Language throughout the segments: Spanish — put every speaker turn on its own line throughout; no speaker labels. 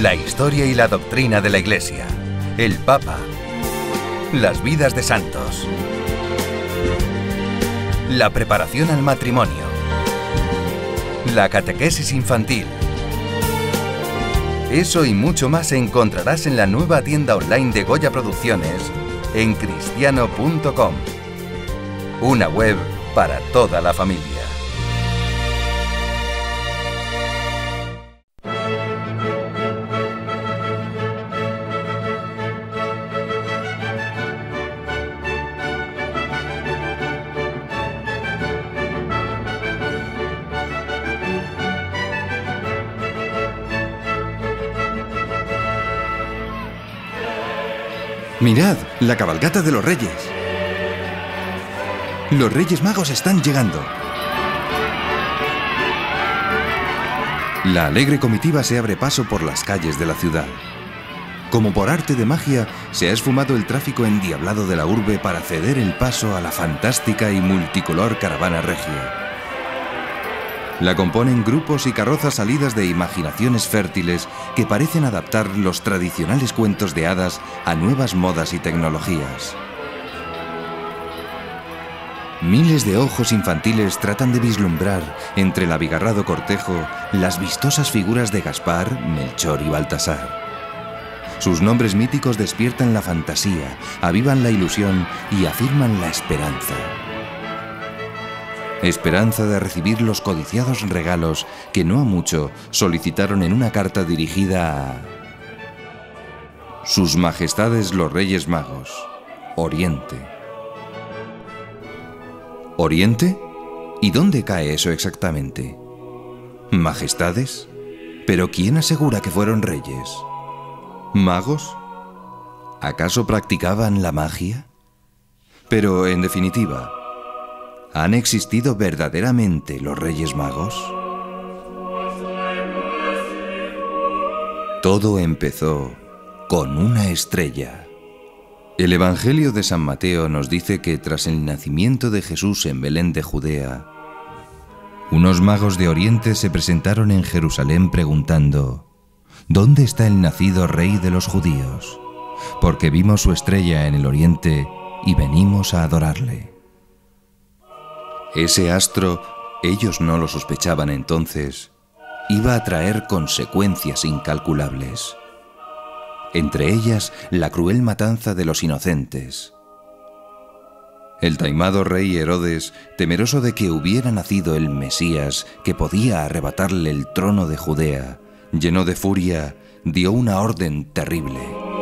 La historia y la doctrina de la Iglesia. El Papa. Las vidas de santos. La preparación al matrimonio. La catequesis infantil. Eso y mucho más encontrarás en la nueva tienda online de Goya Producciones en cristiano.com. Una web para toda la familia.
Mirad, la cabalgata de los Reyes. Los Reyes Magos están llegando. La alegre comitiva se abre paso por las calles de la ciudad. Como por arte de magia, se ha esfumado el tráfico endiablado de la urbe para ceder el paso a la fantástica y multicolor caravana regia. La componen grupos y carrozas salidas de imaginaciones fértiles que parecen adaptar los tradicionales cuentos de hadas a nuevas modas y tecnologías. Miles de ojos infantiles tratan de vislumbrar, entre el abigarrado cortejo, las vistosas figuras de Gaspar, Melchor y Baltasar. Sus nombres míticos despiertan la fantasía, avivan la ilusión y afirman la esperanza. Esperanza de recibir los codiciados regalos que no ha mucho solicitaron en una carta dirigida a Sus Majestades los Reyes Magos, Oriente. ¿Oriente? ¿Y dónde cae eso exactamente? ¿Majestades? ¿Pero quién asegura que fueron reyes? ¿Magos? ¿Acaso practicaban la magia? Pero, en definitiva, ¿han existido verdaderamente los Reyes Magos? Todo empezó con una estrella. El Evangelio de San Mateo nos dice que tras el nacimiento de Jesús en Belén de Judea, unos magos de Oriente se presentaron en Jerusalén preguntando: ¿dónde está el nacido Rey de los judíos? Porque vimos su estrella en el Oriente y venimos a adorarle. Ese astro, ellos no lo sospechaban entonces, iba a traer consecuencias incalculables. Entre ellas, la cruel matanza de los inocentes. El taimado rey Herodes, temeroso de que hubiera nacido el Mesías que podía arrebatarle el trono de Judea, lleno de furia, dio una orden terrible.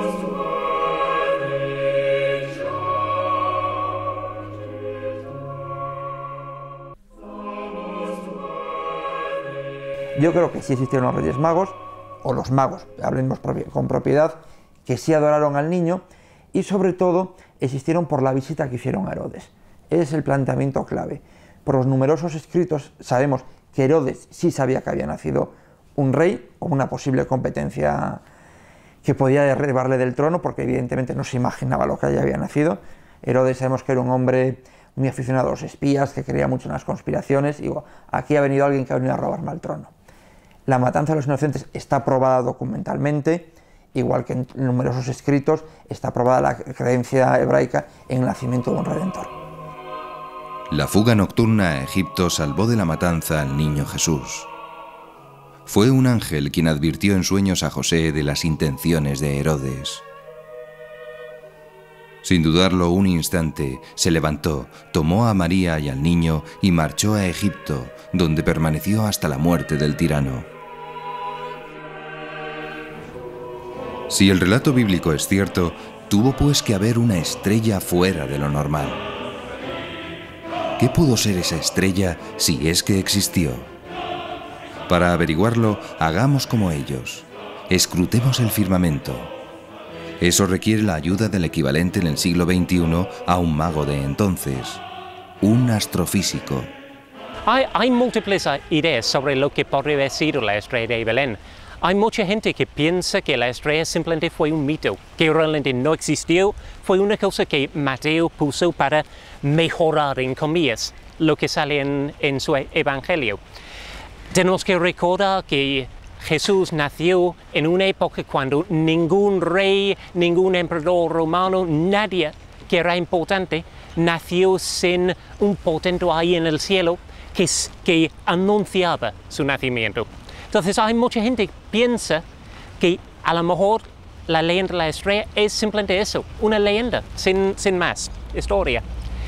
Yo creo que sí existieron los Reyes Magos, o los magos, hablemos con propiedad, que sí adoraron al niño, y sobre todo existieron por la visita que hicieron a Herodes. Ese es el planteamiento clave. Por los numerosos escritos sabemos que Herodes sí sabía que había nacido un rey, con una posible competencia que podía derribarle del trono, porque evidentemente no se imaginaba lo que allí había nacido. Herodes sabemos que era un hombre muy aficionado a los espías, que creía mucho en las conspiraciones, y digo, aquí ha venido alguien que ha venido a robarme al trono. La matanza de los inocentes está probada documentalmente, igual que en numerosos escritos está probada la creencia hebraica en el nacimiento de un redentor.
La fuga nocturna a Egipto salvó de la matanza al niño Jesús. Fue un ángel quien advirtió en sueños a José de las intenciones de Herodes. Sin dudarlo un instante, se levantó, tomó a María y al niño y marchó a Egipto, donde permaneció hasta la muerte del tirano. Si el relato bíblico es cierto, tuvo pues que haber una estrella fuera de lo normal. ¿Qué pudo ser esa estrella si es que existió? Para averiguarlo, hagamos como ellos. Escrutemos el firmamento. Eso requiere la ayuda del equivalente en el siglo XXI a un mago de entonces, un astrofísico.
Hay múltiples ideas sobre lo que podría haber sido la estrella de Belén. Hay mucha gente que piensa que la estrella simplemente fue un mito, que realmente no existió, fue una cosa que Mateo puso para mejorar, en comillas, lo que sale en su evangelio. Tenemos que recordar que Jesús nació en una época cuando ningún rey, ningún emperador romano, nadie que era importante, nació sin un portento ahí en el cielo que anunciaba su nacimiento. Entonces hay mucha gente que piensa que a lo mejor la leyenda de la estrella es simplemente eso, una leyenda, sin más historia.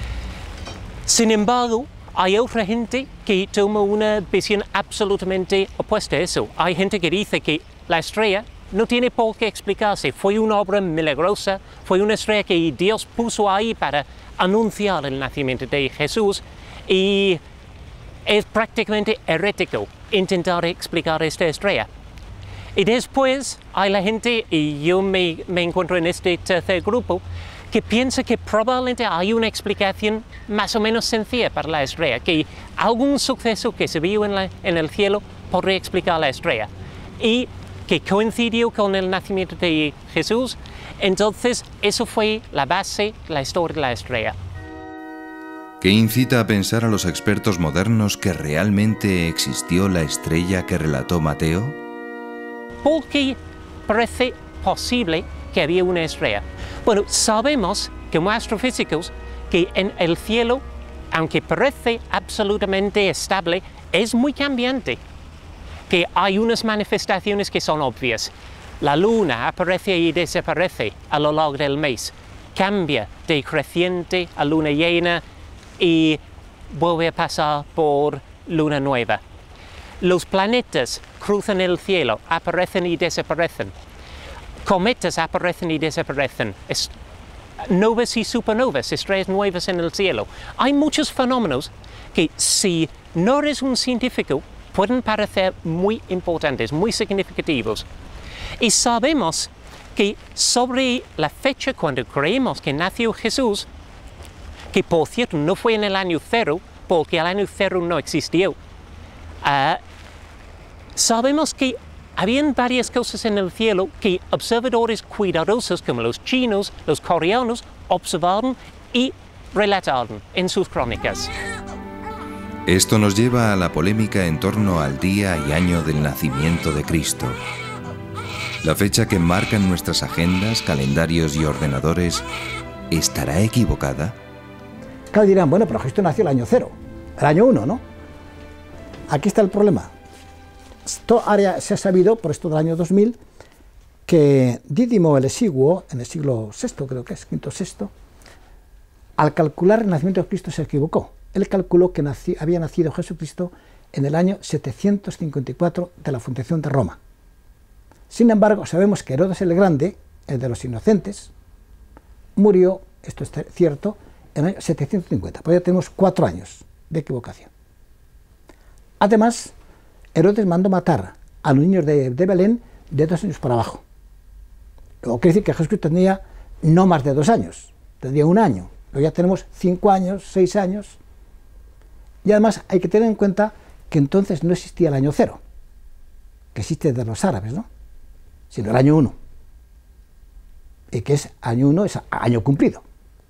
Sin embargo, hay otra gente que toma una visión absolutamente opuesta a eso. Hay gente que dice que la estrella no tiene por qué explicarse. Fue una obra milagrosa, fue una estrella que Dios puso ahí para anunciar el nacimiento de Jesús, y es prácticamente herético intentar explicar esta estrella. Y después hay la gente, y yo me encuentro en este tercer grupo, que piensa que probablemente hay una explicación más o menos sencilla para la estrella, que algún suceso que se vio en el cielo podría explicar la estrella, y que coincidió con el nacimiento de Jesús. Entonces, eso fue la base de la historia de la estrella.
¿Qué incita a pensar a los expertos modernos que realmente existió la estrella que relató Mateo?
Porque parece posible que había una estrella. Bueno, sabemos como astrofísicos que en el cielo, aunque parece absolutamente estable, es muy cambiante, que hay unas manifestaciones que son obvias. La luna aparece y desaparece a lo largo del mes, cambia de creciente a luna llena y vuelve a pasar por luna nueva. Los planetas cruzan el cielo, aparecen y desaparecen. Cometas aparecen y desaparecen. Novas y supernovas, estrellas nuevas en el cielo. Hay muchos fenómenos que, si no eres un científico, pueden parecer muy importantes, muy significativos. Y sabemos que sobre la fecha cuando creemos que nació Jesús, que por cierto no fue en el año 0, porque el año 0 no existió, sabemos que habían varias cosas en el cielo que observadores cuidadosos como los chinos, los coreanos, observaron y relataron en sus crónicas.
Esto nos lleva a la polémica en torno al día y año del nacimiento de Cristo. La fecha que marcan nuestras agendas, calendarios y ordenadores, ¿estará equivocada?
Claro, dirán, bueno, pero Cristo nació el año 0, el año 1, ¿no? Aquí está el problema. Esto ahora se ha sabido, por esto del año 2000, que Dídimo el Exiguo, en el siglo VI, creo que es, V-VI, al calcular el nacimiento de Cristo se equivocó. Él calculó que había nacido Jesucristo en el año 754 de la fundación de Roma. Sin embargo, sabemos que Herodes el Grande, el de los inocentes, murió, esto es cierto, en el año 750, pues ya tenemos 4 años de equivocación. Además, Herodes mandó matar a los niños de Belén de 2 años para abajo. Luego quiere decir que Jesús tenía no más de 2 años, tendría 1 año. Luego ya tenemos 5 años, 6 años. Y además hay que tener en cuenta que entonces no existía el año 0, que existe de los árabes, ¿no? Sino el año 1. Y que es año 1, es año cumplido.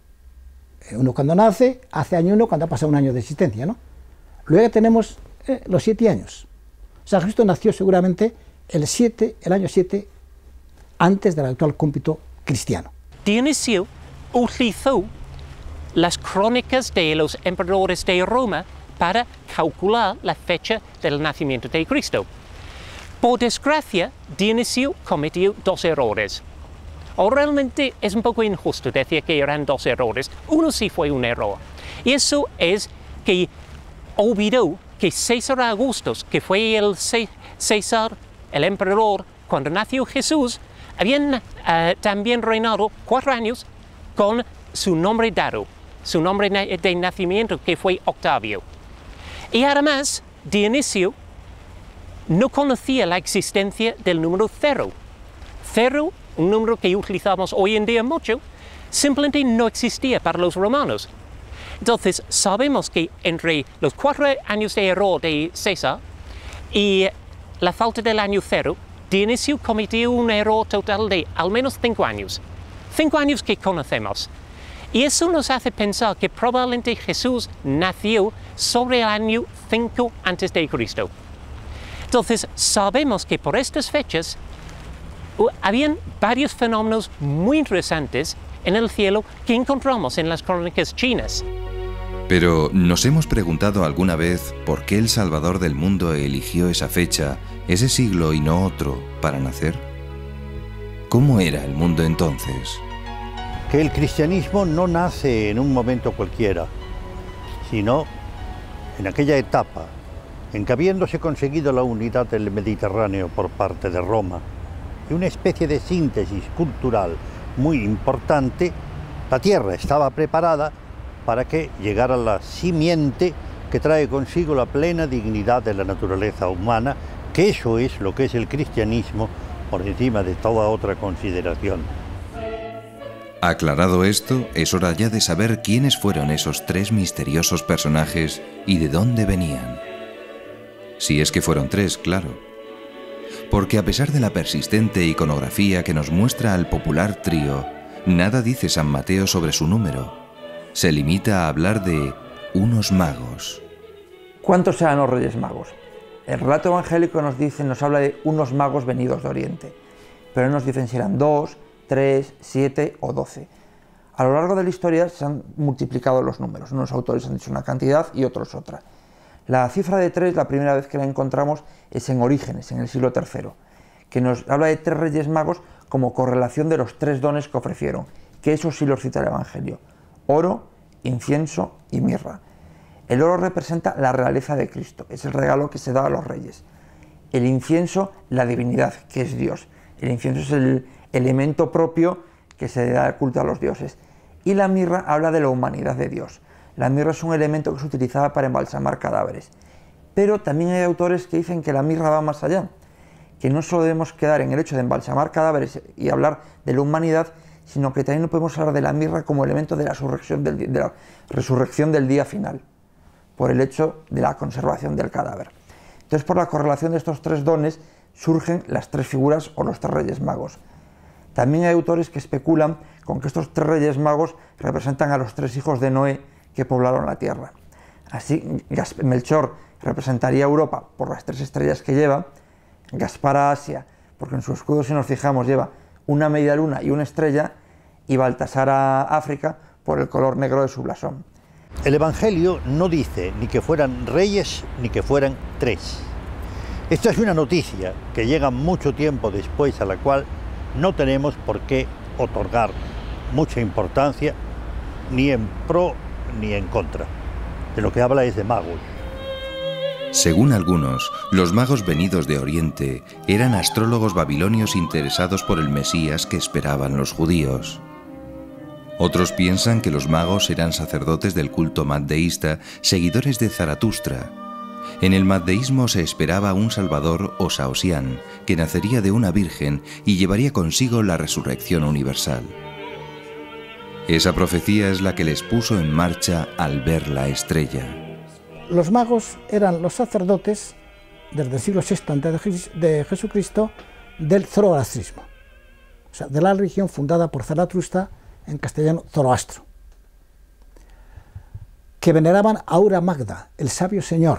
Uno cuando nace, hace año 1 cuando ha pasado 1 año de existencia, ¿no? Luego ya tenemos los 7 años. O sea, Cristo nació seguramente el año 7, antes del actual cómputo cristiano.
Dionisio utilizó las crónicas de los emperadores de Roma para calcular la fecha del nacimiento de Cristo. Por desgracia, Dionisio cometió 2 errores. O realmente es un poco injusto decir que eran 2 errores. Uno sí fue un error. Y eso es que olvidó que César Augustus, que fue el César, el emperador, cuando nació Jesús, habían también reinado 4 años con su nombre dado, su nombre de nacimiento, que fue Octavio. Y además, Dionisio no conocía la existencia del número 0. 0, un número que utilizamos hoy en día mucho, simplemente no existía para los romanos. Entonces, sabemos que entre los 4 años de error de César y la falta del año 0, Dionisio cometió un error total de al menos 5 años. 5 años que conocemos. Y eso nos hace pensar que probablemente Jesús nació sobre el año 5 a.C. Entonces sabemos que por estas fechas habían varios fenómenos muy interesantes en el cielo que encontramos en las crónicas chinas.
Pero ¿nos hemos preguntado alguna vez por qué el Salvador del mundo eligió esa fecha, ese siglo y no otro, para nacer? ¿Cómo era el mundo entonces?
Que el cristianismo no nace en un momento cualquiera, sino en aquella etapa en que, habiéndose conseguido la unidad del Mediterráneo por parte de Roma y una especie de síntesis cultural muy importante, la tierra estaba preparada para que llegara la simiente que trae consigo la plena dignidad de la naturaleza humana, que eso es lo que es el cristianismo por encima de toda otra consideración.
Aclarado esto, es hora ya de saber quiénes fueron esos tres misteriosos personajes y de dónde venían. Si es que fueron tres, claro. Porque a pesar de la persistente iconografía que nos muestra al popular trío, nada dice San Mateo sobre su número. Se limita a hablar de unos magos.
¿Cuántos eran los Reyes Magos? El relato evangélico nos habla de unos magos venidos de Oriente, pero no nos dicen si eran 2, 3, 7 o 12. A lo largo de la historia se han multiplicado los números. Unos autores han dicho una cantidad y otros otra. La cifra de 3, la primera vez que la encontramos es en Orígenes, en el siglo III, que nos habla de 3 Reyes Magos como correlación de los 3 dones que ofrecieron, que eso sí los cita el Evangelio: oro, incienso y mirra. El oro representa la realeza de Cristo, es el regalo que se da a los reyes. El incienso, la divinidad, que es Dios. El incienso es el elemento propio que se da de culto a los dioses. Y la mirra habla de la humanidad de Dios. La mirra es un elemento que se utilizaba para embalsamar cadáveres. Pero también hay autores que dicen que la mirra va más allá, que no solo debemos quedar en el hecho de embalsamar cadáveres y hablar de la humanidad, sino que también podemos hablar de la mirra como elemento de la resurrección del día final, por el hecho de la conservación del cadáver. Entonces, por la correlación de estos 3 dones, surgen las 3 figuras o los 3 Reyes Magos. También hay autores que especulan con que estos 3 Reyes Magos representan a los 3 hijos de Noé que poblaron la tierra. Así, Melchor representaría a Europa por las 3 estrellas que lleva, Gaspar a Asia, porque en su escudo, si nos fijamos, lleva una media luna y una estrella, y Baltasar a África por el color negro de su blasón.
El Evangelio no dice ni que fueran reyes ni que fueran 3. Esta es una noticia que llega mucho tiempo después, a la cual no tenemos por qué otorgar mucha importancia, ni en pro ni en contra. De lo que habla es de magos.
Según algunos, los magos venidos de Oriente eran astrólogos babilonios interesados por el Mesías que esperaban los judíos. Otros piensan que los magos eran sacerdotes del culto mazdeísta, seguidores de Zaratustra. En el mazdeísmo se esperaba un Salvador o Saosián, que nacería de una virgen y llevaría consigo la resurrección universal. Esa profecía es la que les puso en marcha al ver la estrella.
Los magos eran los sacerdotes desde el siglo VI antes de Jesucristo del zoroastrismo, o sea, de la religión fundada por Zaratustra, en castellano Zoroastro, que veneraban a Aura Magda, el sabio señor,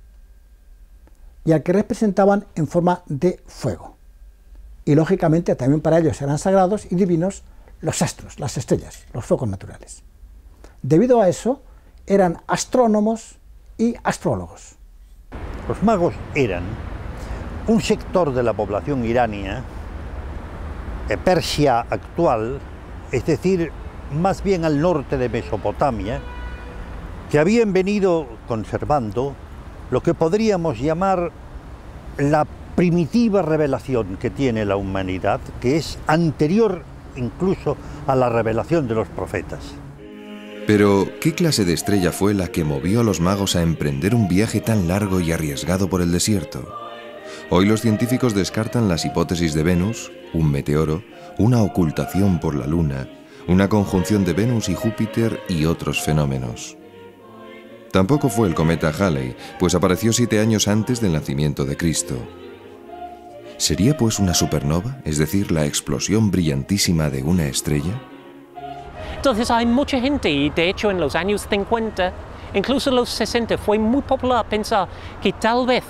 y al que representaban en forma de fuego. Y lógicamente también para ellos eran sagrados y divinos los astros, las estrellas, los fuegos naturales. Debido a eso, eran astrónomos y astrólogos.
Los magos eran un sector de la población irania, de Persia actual, es decir, más bien al norte de Mesopotamia, que habían venido conservando lo que podríamos llamar la primitiva revelación que tiene la humanidad, que es anterior incluso a la revelación de los profetas.
Pero, ¿qué clase de estrella fue la que movió a los magos a emprender un viaje tan largo y arriesgado por el desierto? Hoy los científicos descartan las hipótesis de Venus, un meteoro, una ocultación por la Luna, una conjunción de Venus y Júpiter y otros fenómenos. Tampoco fue el cometa Halley, pues apareció 7 años antes del nacimiento de Cristo. ¿Sería pues una supernova, es decir, la explosión brillantísima de una estrella?
Entonces hay mucha gente, y de hecho en los años 50, incluso los 60, fue muy popular pensar que tal vez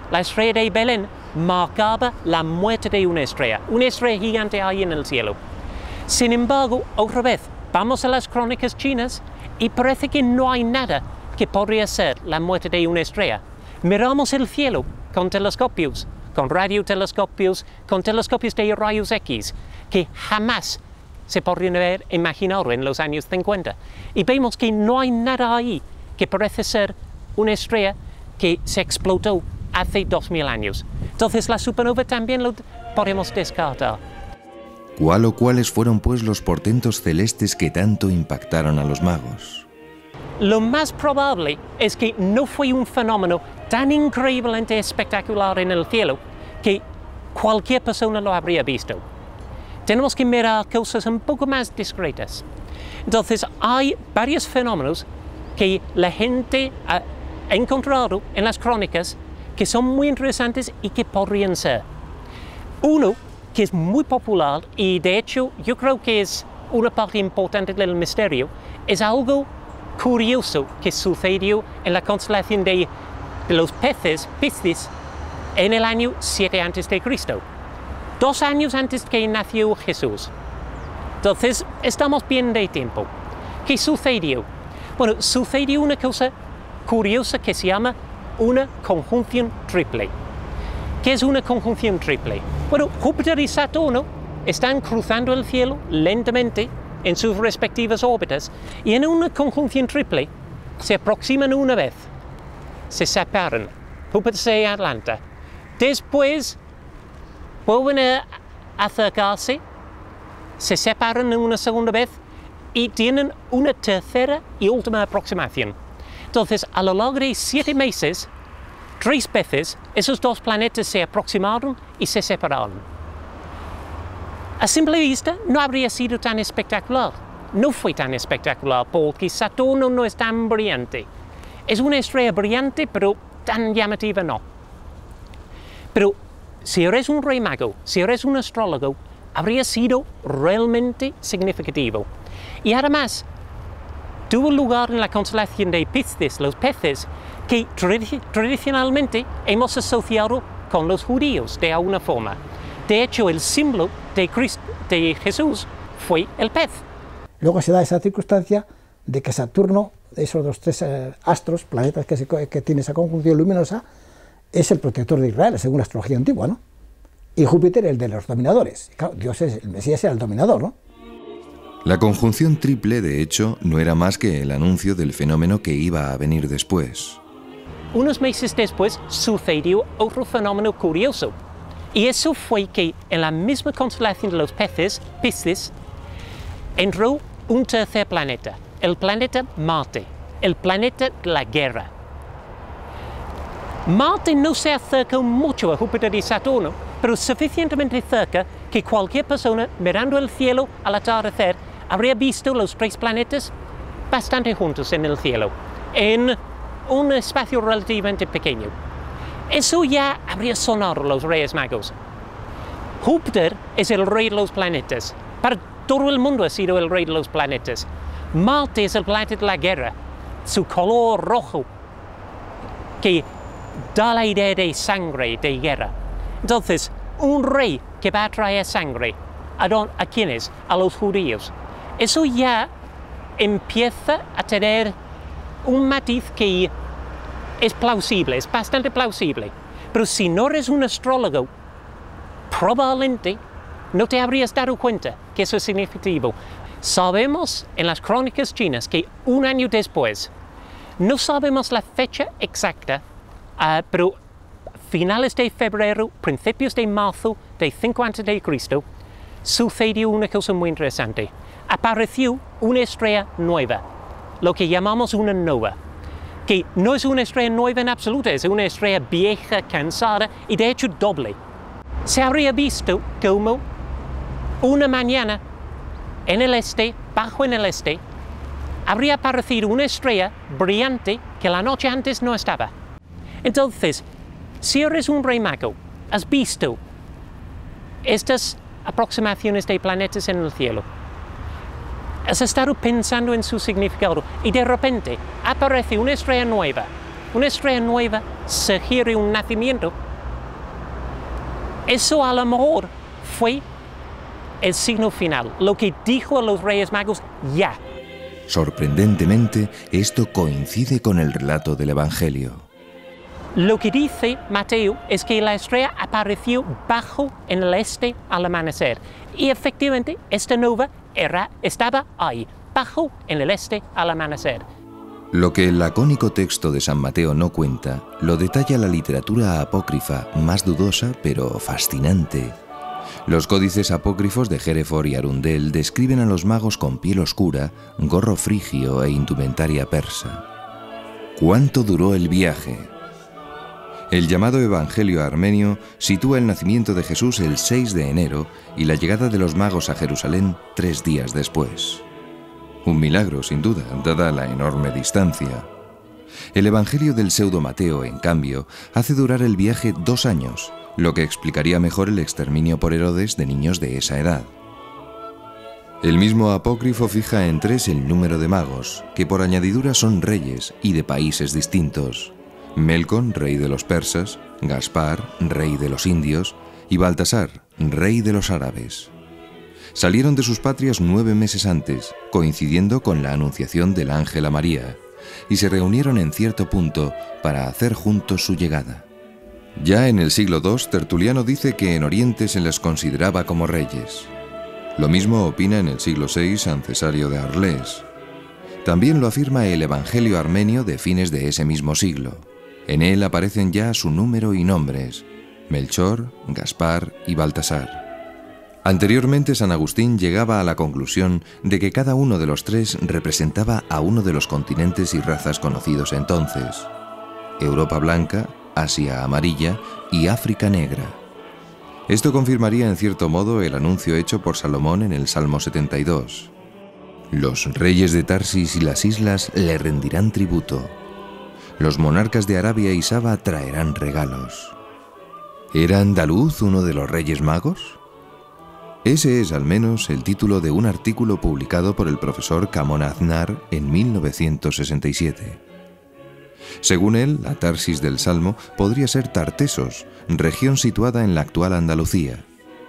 la estrella de Belén marcaba la muerte de una estrella gigante ahí en el cielo. Sin embargo, otra vez, vamos a las crónicas chinas y parece que no hay nada que podría ser la muerte de una estrella. Miramos el cielo con telescopios, con radiotelescopios, con telescopios de rayos X, que jamás se podrían haber imaginado en los años 50. Y vemos que no hay nada ahí que parece ser una estrella que se explotó hace 2000 años. Entonces la supernova también lo podemos descartar.
¿Cuál o cuáles fueron pues los portentos celestes que tanto impactaron a los magos?
Lo más probable es que no fue un fenómeno tan increíblemente espectacular en el cielo que cualquier persona lo habría visto. Tenemos que mirar cosas un poco más discretas. Entonces hay varios fenómenos que la gente ha encontrado en las crónicas que son muy interesantes y que podrían ser. Uno que es muy popular y de hecho yo creo que es una parte importante del misterio, es algo curioso que sucedió en la constelación de los peces, Piscis, en el año 7 a.C., 2 años antes que nació Jesús. Entonces, estamos bien de tiempo. ¿Qué sucedió? Bueno, sucedió una cosa curiosa que se llama una conjunción triple. ¿Qué es una conjunción triple? Bueno, Júpiter y Saturno están cruzando el cielo lentamente en sus respectivas órbitas y en una conjunción triple se aproximan una vez, se separan, Júpiter se adelanta, después vuelven a acercarse, se separan una segunda vez y tienen una tercera y última aproximación. Entonces, a lo largo de 7 meses, 3 veces esos 2 planetas se aproximaron y se separaron. A simple vista no habría sido tan espectacular. No fue tan espectacular porque Saturno no es tan brillante. Es una estrella brillante, pero tan llamativa no. Pero si eres un rey mago, si eres un astrólogo, habría sido realmente significativo. Y además, tuvo lugar en la constelación de Piscis, los peces, que tradicionalmente hemos asociado con los judíos de alguna forma. De hecho, el símbolo de Jesús fue el pez.
Luego se da esa circunstancia de que Saturno, esos los 3 astros, planetas que tiene esa conjunción luminosa, es el protector de Israel, según la astrología antigua, ¿no? Y Júpiter el de los dominadores. Claro, Dios es, el Mesías era el dominador, ¿no?
La conjunción triple, de hecho, no era más que el anuncio del fenómeno que iba a venir después.
Unos meses después sucedió otro fenómeno curioso. Y eso fue que en la misma constelación de los peces, Piscis, entró un tercer planeta, el planeta Marte, el planeta de la guerra. Marte no se acerca mucho a Júpiter y Saturno, pero suficientemente cerca que cualquier persona mirando el cielo al atardecer habría visto los 3 planetas bastante juntos en el cielo, en un espacio relativamente pequeño. Eso ya habría sonado a los Reyes Magos. Júpiter es el rey de los planetas. Para todo el mundo ha sido el rey de los planetas. Marte es el planeta de la guerra. Su color rojo, que da la idea de sangre, de guerra. Entonces, un rey que va a traer sangre, ¿a quiénes? A los judíos. Eso ya empieza a tener un matiz que es plausible, es bastante plausible. Pero si no eres un astrólogo, probablemente no te habrías dado cuenta que eso es significativo. Sabemos en las crónicas chinas que un año después, no sabemos la fecha exacta, pero finales de febrero, principios de marzo de 5 a.C., sucedió una cosa muy interesante. Apareció una estrella nueva, lo que llamamos una nova, que no es una estrella nueva en absoluto, es una estrella vieja, cansada y de hecho doble. Se habría visto como una mañana en el este, bajo en el este, habría aparecido una estrella brillante que la noche antes no estaba. Entonces, si eres un rey mago, has visto estas aproximaciones de planetas en el cielo, has estado pensando en su significado y de repente aparece una estrella nueva una estrella nueva sugiere un nacimiento. Eso a lo mejor fue el signo final, lo que dijo a los Reyes Magos ya.
Sorprendentemente, esto coincide con el relato del Evangelio.
Lo que dice Mateo es que la estrella apareció bajo en el este al amanecer. Y efectivamente, esta nube estaba ahí, bajo en el este al amanecer.
Lo que el lacónico texto de San Mateo no cuenta, lo detalla la literatura apócrifa, más dudosa pero fascinante. Los códices apócrifos de Hereford y Arundel describen a los magos con piel oscura, gorro frigio e indumentaria persa. ¿Cuánto duró el viaje? El llamado Evangelio armenio sitúa el nacimiento de Jesús el 6 de enero y la llegada de los magos a Jerusalén 3 días después. Un milagro, sin duda, dada la enorme distancia. El Evangelio del pseudo Mateo, en cambio, hace durar el viaje 2 años, lo que explicaría mejor el exterminio por Herodes de niños de esa edad. El mismo apócrifo fija en 3 el número de magos, que por añadidura son reyes y de países distintos. Melcón, rey de los persas, Gaspar, rey de los indios, y Baltasar, rey de los árabes. Salieron de sus patrias 9 meses antes, coincidiendo con la anunciación del ángel a María, y se reunieron en cierto punto para hacer juntos su llegada. Ya en el siglo II, Tertuliano dice que en Oriente se les consideraba como reyes. Lo mismo opina en el siglo VI San Cesario de Arles. También lo afirma el Evangelio armenio de fines de ese mismo siglo. En él aparecen ya su número y nombres: Melchor, Gaspar y Baltasar. Anteriormente, San Agustín llegaba a la conclusión de que cada uno de los 3 representaba a uno de los continentes y razas conocidos entonces: Europa blanca, Asia amarilla y África negra. Esto confirmaría en cierto modo el anuncio hecho por Salomón en el Salmo 72. Los reyes de Tarsis y las islas le rendirán tributo. Los monarcas de Arabia y Saba traerán regalos. ¿Era andaluz uno de los reyes magos? Ese es al menos el título de un artículo publicado por el profesor Camón Aznar en 1967. Según él, la Tarsis del Salmo podría ser Tartesos, región situada en la actual Andalucía.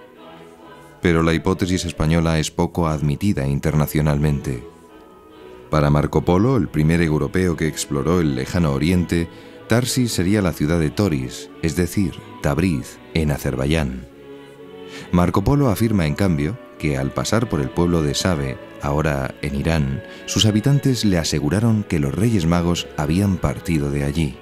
Pero la hipótesis española es poco admitida internacionalmente. Para Marco Polo, el primer europeo que exploró el lejano oriente, Tarsis sería la ciudad de Toris, es decir, Tabriz, en Azerbaiyán. Marco Polo afirma, en cambio, que al pasar por el pueblo de Sabe, ahora en Irán, sus habitantes le aseguraron que los Reyes Magos habían partido de allí.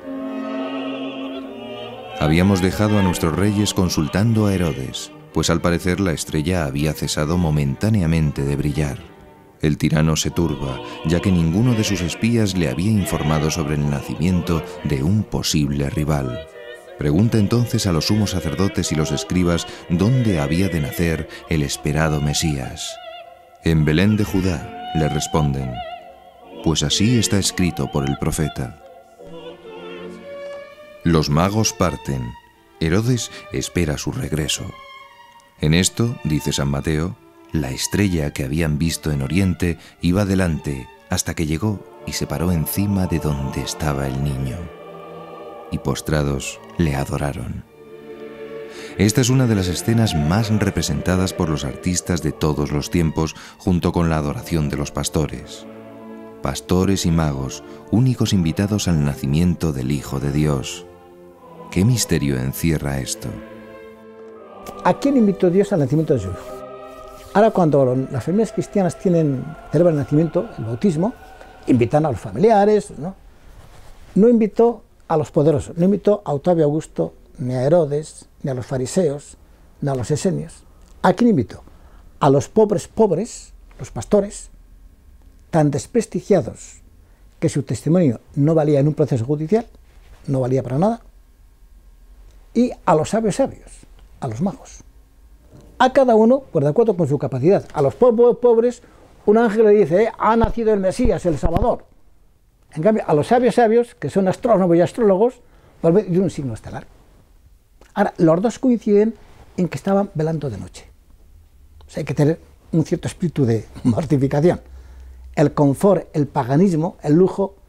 Habíamos dejado a nuestros reyes consultando a Herodes, pues al parecer la estrella había cesado momentáneamente de brillar. El tirano se turba, ya que ninguno de sus espías le había informado sobre el nacimiento de un posible rival. Pregunta entonces a los sumos sacerdotes y los escribas dónde había de nacer el esperado Mesías. En Belén de Judá, le responden, pues así está escrito por el profeta. Los magos parten. Herodes espera su regreso. En esto, dice San Mateo, la estrella que habían visto en Oriente iba delante hasta que llegó y se paró encima de donde estaba el niño. Y postrados le adoraron. Esta es una de las escenas más representadas por los artistas de todos los tiempos, junto con la adoración de los pastores. Pastores y magos, únicos invitados al nacimiento del Hijo de Dios. ¿Qué misterio encierra esto?
¿A quién invitó Dios al nacimiento de su Hijo? Ahora, cuando las familias cristianas celebran el nacimiento, el bautismo, invitan a los familiares, no invitó a los poderosos, no invitó a Octavio Augusto, ni a Herodes, ni a los fariseos, ni a los esenios. ¿A quién invitó? A los pobres, los pastores, tan desprestigiados que su testimonio no valía en un proceso judicial, no valía para nada, y a los sabios, a los magos. A cada uno, pues de acuerdo con su capacidad. A los pobres, un ángel le dice, ha nacido el Mesías, el Salvador. En cambio, a los sabios, que son astrónomos y astrólogos, pues de un signo estelar. Ahora, los dos coinciden en que estaban velando de noche. O sea, hay que tener un cierto espíritu de mortificación. El confort, el paganismo, el lujo,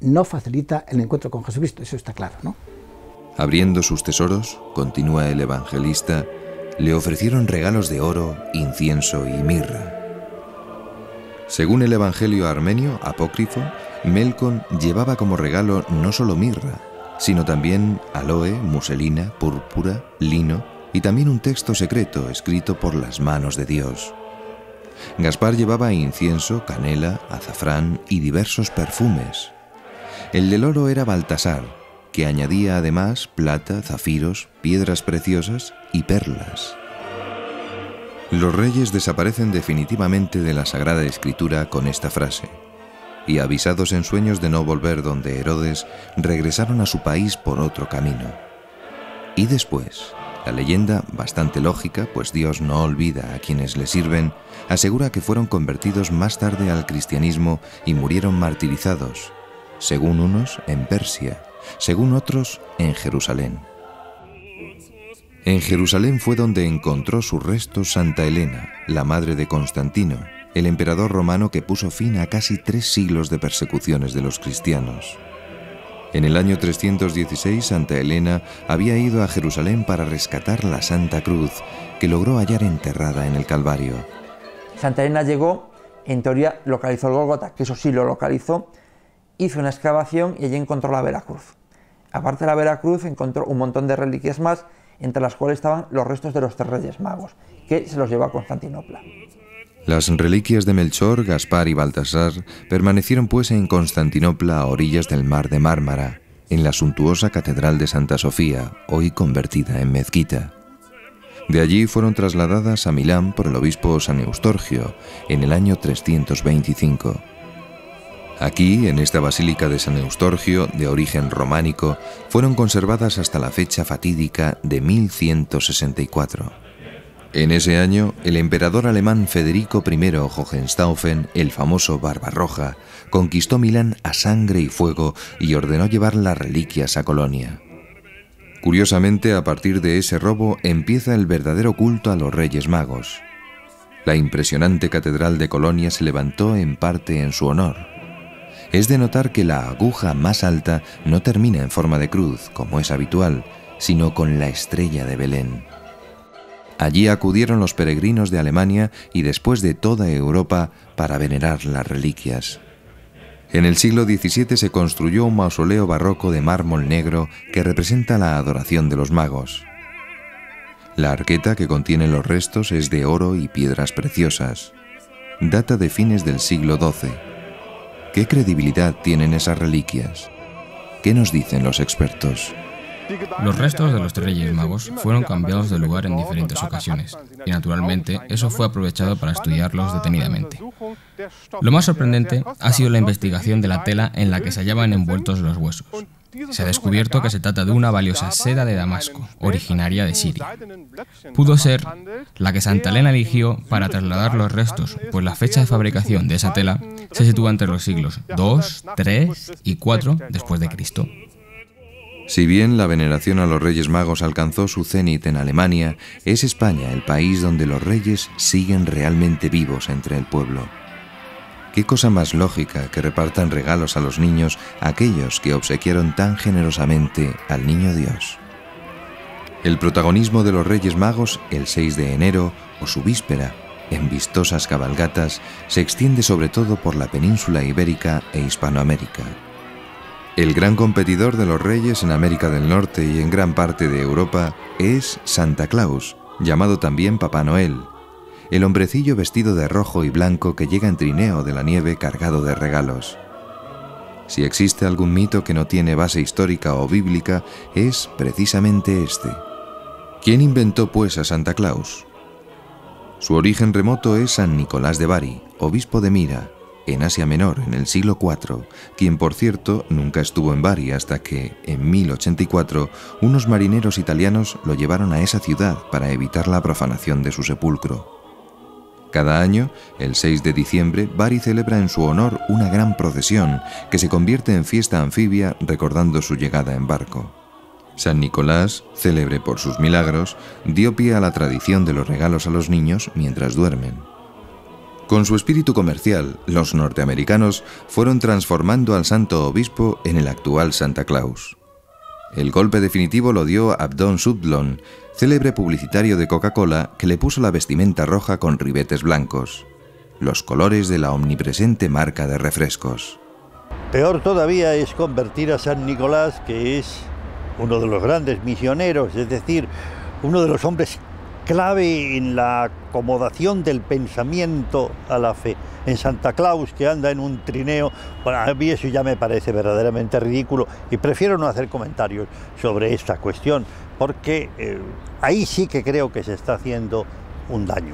no facilita el encuentro con Jesucristo, eso está claro, ¿no?
Abriendo sus tesoros, continúa el evangelista, le ofrecieron regalos de oro, incienso y mirra. Según el Evangelio armenio apócrifo, Melkon llevaba como regalo no solo mirra, sino también aloe, muselina, púrpura, lino y también un texto secreto escrito por las manos de Dios. Gaspar llevaba incienso, canela, azafrán y diversos perfumes. El del oro era Baltasar, que añadía además plata, zafiros, piedras preciosas y perlas. Los reyes desaparecen definitivamente de la Sagrada Escritura con esta frase, y avisados en sueños de no volver donde Herodes, regresaron a su país por otro camino. Y después, la leyenda, bastante lógica, pues Dios no olvida a quienes le sirven, asegura que fueron convertidos más tarde al cristianismo y murieron martirizados, según unos en Persia, según otros en Jerusalén. En Jerusalén fue donde encontró sus restos Santa Elena, la madre de Constantino, el emperador romano que puso fin a casi 3 siglos de persecuciones de los cristianos. En el año 316, Santa Elena había ido a Jerusalén para rescatar la Santa Cruz, que logró hallar enterrada en el Calvario.
Santa Elena llegó, en teoría localizó el Gólgota, que eso sí lo localizó, hizo una excavación y allí encontró la Veracruz. Aparte de la Veracruz, encontró un montón de reliquias más, entre las cuales estaban los restos de los 3 reyes magos, que se los llevó a Constantinopla.
Las reliquias de Melchor, Gaspar y Baltasar permanecieron pues en Constantinopla a orillas del mar de Mármara, en la suntuosa Catedral de Santa Sofía, hoy convertida en mezquita. De allí fueron trasladadas a Milán por el obispo San Eustorgio en el año 325. Aquí, en esta basílica de San Eustorgio, de origen románico, fueron conservadas hasta la fecha fatídica de 1164. En ese año, el emperador alemán Federico I Hohenstaufen, el famoso Barbarroja, conquistó Milán a sangre y fuego y ordenó llevar las reliquias a Colonia. Curiosamente, a partir de ese robo empieza el verdadero culto a los Reyes Magos. La impresionante catedral de Colonia se levantó en parte en su honor. Es de notar que la aguja más alta no termina en forma de cruz, como es habitual, sino con la estrella de Belén. Allí acudieron los peregrinos de Alemania y después de toda Europa para venerar las reliquias. En el siglo XVII se construyó un mausoleo barroco de mármol negro que representa la adoración de los magos. La arqueta que contiene los restos es de oro y piedras preciosas. Data de fines del siglo XII. ¿Qué credibilidad tienen esas reliquias? ¿Qué nos dicen los expertos?
Los restos de los 3 Reyes Magos fueron cambiados de lugar en diferentes ocasiones, y naturalmente eso fue aprovechado para estudiarlos detenidamente. Lo más sorprendente ha sido la investigación de la tela en la que se hallaban envueltos los huesos. Se ha descubierto que se trata de una valiosa seda de Damasco, originaria de Siria. Pudo ser la que Santa Elena eligió para trasladar los restos, pues la fecha de fabricación de esa tela se sitúa entre los siglos II, III y IV después de Cristo.
Si bien la veneración a los Reyes Magos alcanzó su cenit en Alemania, es España el país donde los reyes siguen realmente vivos entre el pueblo. ¿Qué cosa más lógica que repartan regalos a los niños aquellos que obsequiaron tan generosamente al Niño Dios? El protagonismo de los Reyes Magos, el 6 de enero o su víspera, en vistosas cabalgatas, se extiende sobre todo por la península ibérica e Hispanoamérica. El gran competidor de los reyes en América del Norte y en gran parte de Europa es Santa Claus, llamado también Papá Noel, el hombrecillo vestido de rojo y blanco que llega en trineo de la nieve cargado de regalos. Si existe algún mito que no tiene base histórica o bíblica, es precisamente este. ¿Quién inventó pues a Santa Claus? Su origen remoto es San Nicolás de Bari, obispo de Mira, en Asia Menor, en el siglo IV, quien por cierto nunca estuvo en Bari hasta que, en 1084, unos marineros italianos lo llevaron a esa ciudad para evitar la profanación de su sepulcro. Cada año, el 6 de diciembre, Bari celebra en su honor una gran procesión que se convierte en fiesta anfibia recordando su llegada en barco. San Nicolás, célebre por sus milagros, dio pie a la tradición de los regalos a los niños mientras duermen. Con su espíritu comercial, los norteamericanos fueron transformando al Santo Obispo en el actual Santa Claus. El golpe definitivo lo dio Abdon Sudlon, célebre publicitario de Coca-Cola que le puso la vestimenta roja con ribetes blancos, los colores de la omnipresente marca de refrescos.
Peor todavía es convertir a San Nicolás, que es uno de los grandes misioneros, es decir, uno de los hombres clave en la acomodación del pensamiento a la fe, en Santa Claus, que anda en un trineo. Bueno, a mí eso ya me parece verdaderamente ridículo y prefiero no hacer comentarios sobre esta cuestión, porque ahí sí que creo que se está haciendo un daño.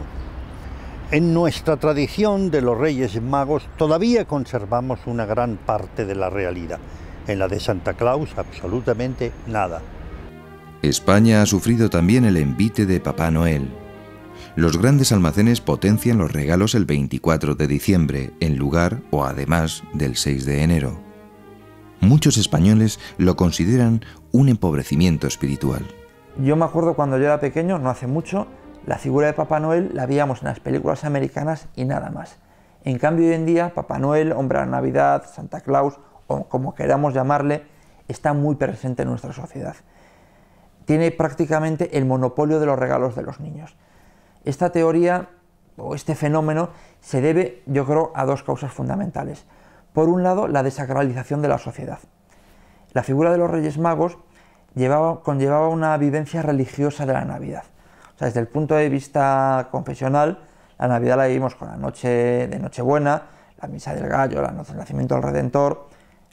En nuestra tradición de los Reyes Magos todavía conservamos una gran parte de la realidad. En la de Santa Claus, absolutamente nada.
España ha sufrido también el envite de Papá Noel. Los grandes almacenes potencian los regalos el 24 de diciembre, en lugar o además del 6 de enero. Muchos españoles lo consideran un empobrecimiento espiritual.
Yo me acuerdo cuando yo era pequeño, no hace mucho, la figura de Papá Noel la veíamos en las películas americanas y nada más. En cambio, hoy en día, Papá Noel, Hombre de la Navidad, Santa Claus, o como queramos llamarle, está muy presente en nuestra sociedad. Tiene prácticamente el monopolio de los regalos de los niños. Esta teoría, o este fenómeno, se debe, yo creo, a dos causas fundamentales. Por un lado, la desacralización de la sociedad. La figura de los Reyes Magos conllevaba una vivencia religiosa de la Navidad. O sea, desde el punto de vista confesional, la Navidad la vivimos con la noche de Nochebuena, la Misa del Gallo, el nacimiento del Redentor,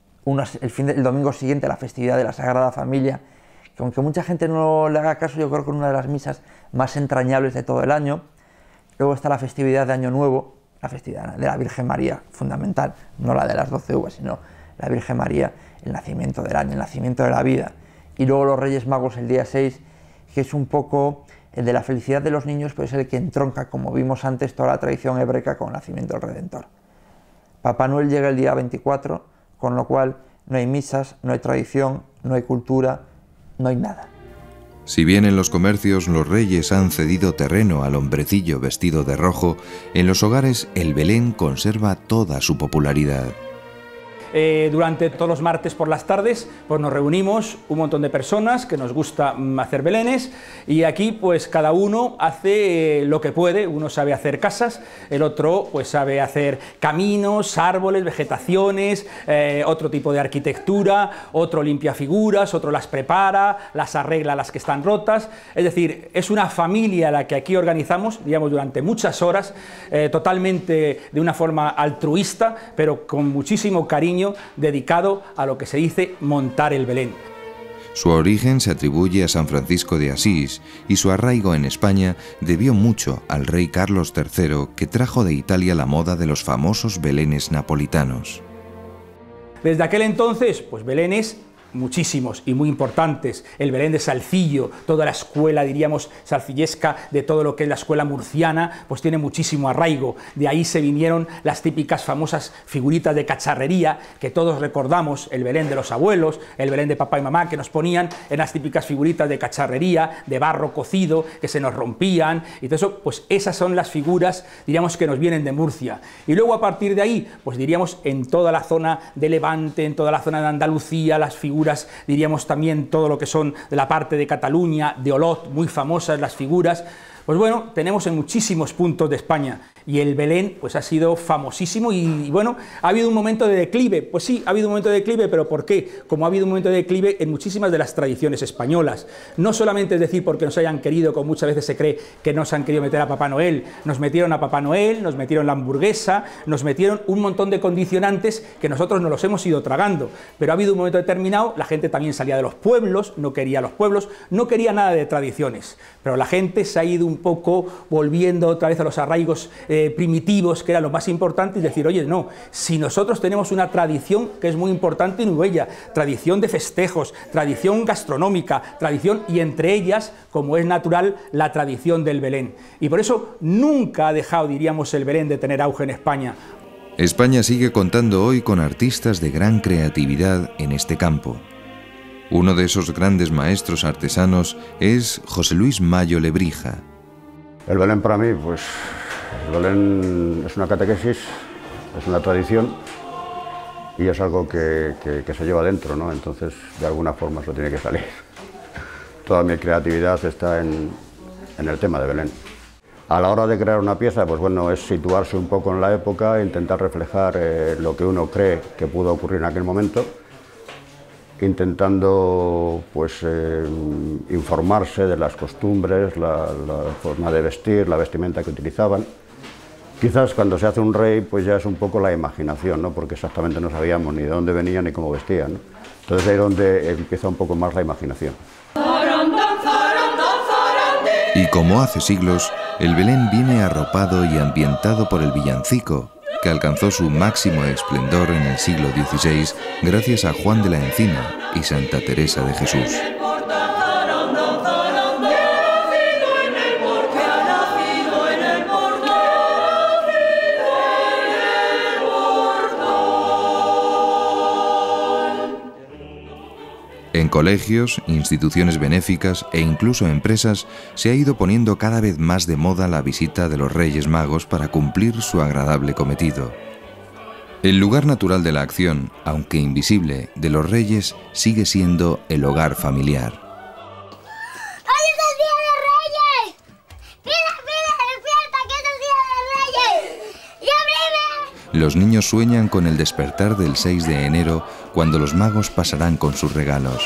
el domingo siguiente la festividad de la Sagrada Familia, que aunque mucha gente no le haga caso, yo creo que es una de las misas más entrañables de todo el año. Luego está la festividad de Año Nuevo, la festividad de la Virgen María, fundamental, no la de las 12 uvas, sino la Virgen María, el nacimiento del año, el nacimiento de la vida. Y luego los Reyes Magos el día 6, que es un poco el de la felicidad de los niños, pero es el que entronca, como vimos antes, toda la tradición hebrea con el nacimiento del Redentor. Papá Noel llega el día 24, con lo cual no hay misas, no hay tradición, no hay cultura, no hay nada.
Si bien en los comercios los reyes han cedido terreno al hombrecillo vestido de rojo, en los hogares el Belén conserva toda su popularidad.
Durante todos los martes por las tardes pues nos reunimos un montón de personas que nos gusta hacer belenes, y aquí pues cada uno hace lo que puede. Uno sabe hacer casas, el otro pues sabe hacer caminos, árboles, vegetaciones, otro tipo de arquitectura, otro limpia figuras, otro las prepara, las arregla las que están rotas. Es decir, es una familia la que aquí organizamos, digamos, durante muchas horas, totalmente de una forma altruista, pero con muchísimo cariño, dedicado a lo que se dice montar el Belén.
Su origen se atribuye a San Francisco de Asís y su arraigo en España debió mucho al rey Carlos III, que trajo de Italia la moda de los famosos belenes napolitanos.
Desde aquel entonces, pues belenes muchísimos y muy importantes. El Belén de Salcillo, toda la escuela, diríamos, salcillesca de todo lo que es la escuela murciana, pues tiene muchísimo arraigo. De ahí se vinieron las típicas famosas figuritas de cacharrería que todos recordamos, el Belén de los abuelos, el Belén de papá y mamá, que nos ponían en las típicas figuritas de cacharrería, de barro cocido, que se nos rompían, y todo eso, pues esas son las figuras, diríamos, que nos vienen de Murcia. Y luego a partir de ahí, pues diríamos, en toda la zona de Levante, en toda la zona de Andalucía, las figuras, diríamos también todo lo que son de la parte de Cataluña, de Olot, muy famosas las figuras. Pues bueno, tenemos en muchísimos puntos de España, y el Belén pues ha sido famosísimo y bueno, ha habido un momento de declive. Pues sí, ha habido un momento de declive, pero ¿por qué? Como ha habido un momento de declive en muchísimas de las tradiciones españolas. No solamente es decir porque nos hayan querido, como muchas veces se cree que nos han querido meter a Papá Noel. Nos metieron a Papá Noel, nos metieron la hamburguesa, nos metieron un montón de condicionantes que nosotros nos los hemos ido tragando. Pero ha habido un momento determinado, la gente también salía de los pueblos, no quería los pueblos, no quería nada de tradiciones. Pero la gente se ha ido un poco volviendo otra vez a los arraigos primitivos, que era lo más importante, y decir, oye, no, si nosotros tenemos una tradición que es muy importante y muy bella, tradición de festejos, tradición gastronómica, tradición, y entre ellas, como es natural, la tradición del Belén. Y por eso nunca ha dejado, diríamos, el Belén de tener auge en España.
España sigue contando hoy con artistas de gran creatividad en este campo. Uno de esos grandes maestros artesanos es José Luis Mayo Lebrija.
El Belén para mí, pues, El Belén es una catequesis, es una tradición y es algo que se lleva dentro, ¿no? Entonces, de alguna forma eso tiene que salir. Toda mi creatividad está en el tema de Belén. A la hora de crear una pieza, pues bueno, es situarse un poco en la época, intentar reflejar lo que uno cree que pudo ocurrir en aquel momento, intentando pues informarse de las costumbres, la forma de vestir, la vestimenta que utilizaban. Quizás cuando se hace un rey, pues ya es un poco la imaginación, ¿no? Porque exactamente no sabíamos ni de dónde venía ni cómo vestían, ¿no? Entonces ahí es donde empieza un poco más la imaginación.
Y como hace siglos, el Belén viene arropado y ambientado por el villancico, que alcanzó su máximo esplendor en el siglo XVI gracias a Juan de la Encina y Santa Teresa de Jesús. En colegios, instituciones benéficas e incluso empresas se ha ido poniendo cada vez más de moda la visita de los Reyes Magos para cumplir su agradable cometido. El lugar natural de la acción, aunque invisible, de los Reyes sigue siendo el hogar familiar.
¡Hoy es el Día de Reyes! ¡Pida, despierta, que es el Día de Reyes! ¡Y abrime!
Los niños sueñan con el despertar del 6 de enero, cuando los magos pasarán con sus regalos.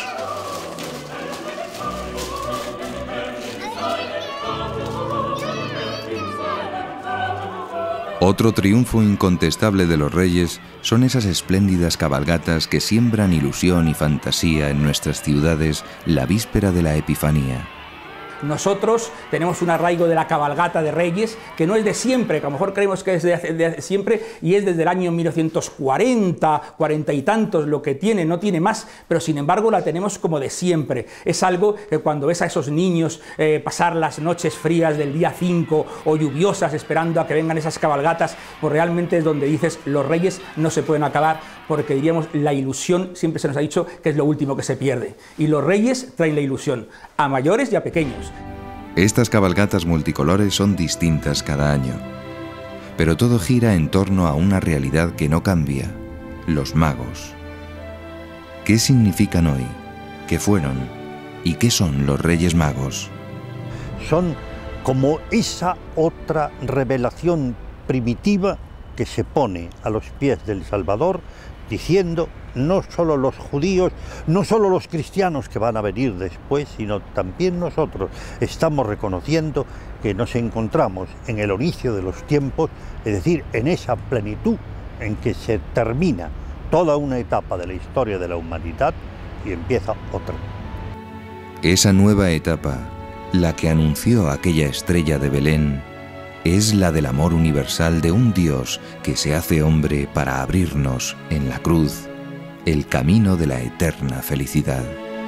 Otro triunfo incontestable de los Reyes son esas espléndidas cabalgatas que siembran ilusión y fantasía en nuestras ciudades la víspera de la Epifanía.
Nosotros tenemos un arraigo de la cabalgata de Reyes que no es de siempre, que a lo mejor creemos que es de siempre y es desde el año 1940, 40 y tantos lo que tiene, no tiene más, pero sin embargo la tenemos como de siempre. Es algo que cuando ves a esos niños pasar las noches frías del día 5 o lluviosas esperando a que vengan esas cabalgatas, pues realmente es donde dices, los Reyes no se pueden acabar, porque diríamos, la ilusión siempre se nos ha dicho que es lo último que se pierde. Y los Reyes traen la ilusión, a mayores y a pequeños.
Estas cabalgatas multicolores son distintas cada año, pero todo gira en torno a una realidad que no cambia: los magos. ¿Qué significan hoy? ¿Qué fueron? ¿Y qué son los Reyes Magos?
Son como esa otra revelación primitiva que se pone a los pies del Salvador, diciendo: no solo los judíos, no solo los cristianos que van a venir después, sino también nosotros estamos reconociendo que nos encontramos en el inicio de los tiempos, es decir, en esa plenitud en que se termina toda una etapa de la historia de la humanidad y empieza otra.
Esa nueva etapa, la que anunció aquella estrella de Belén, es la del amor universal de un Dios que se hace hombre para abrirnos, en la cruz, el camino de la eterna felicidad.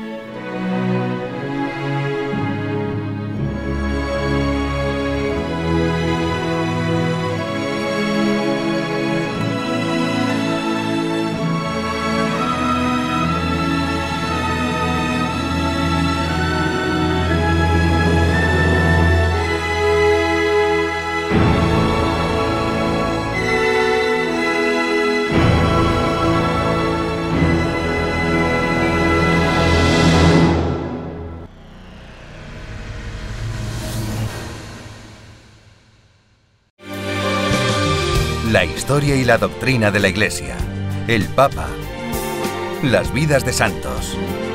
La historia y la doctrina de la Iglesia, el Papa, las vidas de santos,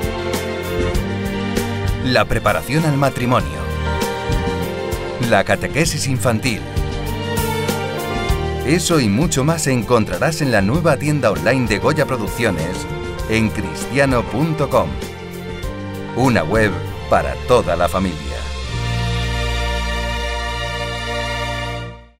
la preparación al matrimonio, la catequesis infantil. Eso y mucho más encontrarás en la nueva tienda online de Goya Producciones en cristiano.com, una web para toda la familia.